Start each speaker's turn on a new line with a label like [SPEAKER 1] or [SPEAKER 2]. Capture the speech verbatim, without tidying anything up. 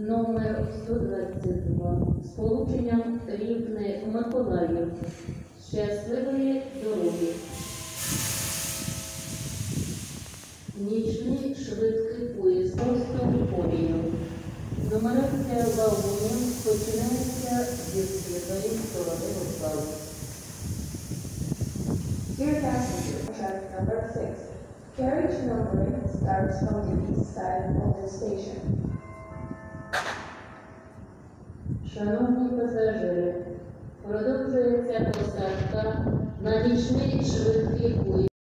[SPEAKER 1] номер сто двадцять два з полученням Рівне-Миколаїв. Щасливої дороги. Нічний швидкий поїзд просто Ліповію. Нумерація вагонів починається зі світлої сторони вокзалу.
[SPEAKER 2] Dear passenger, track number six. Carriage numbering starts from the east side of the station.
[SPEAKER 1] Шановні пасажири, продовжується посадка на нічний швидкий поїзд.